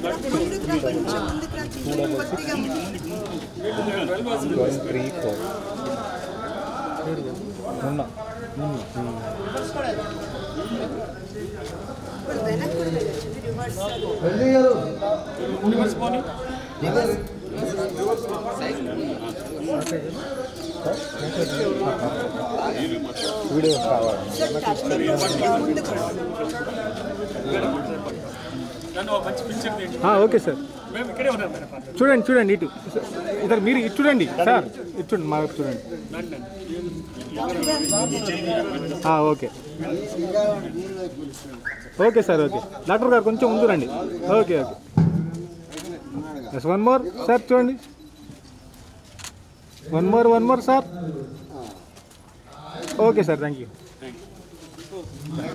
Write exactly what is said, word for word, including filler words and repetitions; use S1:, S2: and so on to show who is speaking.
S1: three four ఉన్నా video కావాలి okay sir చూడండి చూడండి ఇటు ఇద్దరు మీరు ఇటు చూడండి సార్ ఇటు చూడండి మా చూడండి okay okay sir okay doctor గారు కొంచెం ముందు రండి okay okay yes one more sir చూడండి one more one more sir okay sir thank you